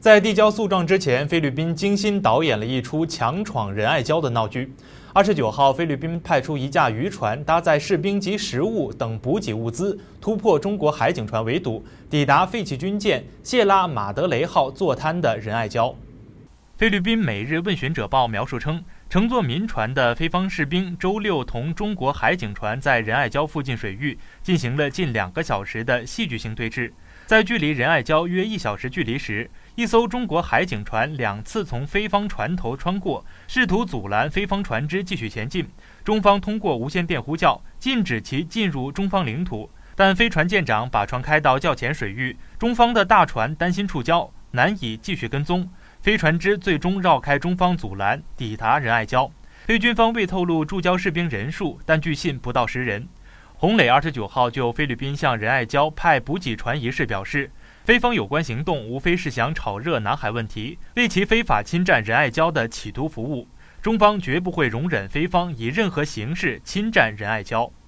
在递交诉状之前，菲律宾精心导演了一出强闯仁爱礁的闹剧。29号，菲律宾派出一架渔船，搭载士兵及食物等补给物资，突破中国海警船围堵，抵达废弃军舰谢拉马德雷号坐滩的仁爱礁。菲律宾《每日问询者报》描述称，乘坐民船的菲方士兵周六同中国海警船在仁爱礁附近水域进行了近2个小时的戏剧性对峙。在距离仁爱礁约1小时距离时，一艘中国海警船2次从菲方船头穿过，试图阻拦菲方船只继续前进。中方通过无线电呼叫，禁止其进入中方领土，但飞船舰长把船开到较浅水域，中方的大船担心触礁，难以继续跟踪。飞船只最终绕开中方阻拦，抵达仁爱礁。菲军方未透露驻礁士兵人数，但据信不到10人。红磊29号就菲律宾向仁爱礁派补给船一事表示，菲方有关行动无非是想炒热南海问题，为其非法侵占仁爱礁的企图服务。中方绝不会容忍菲方以任何形式侵占仁爱礁。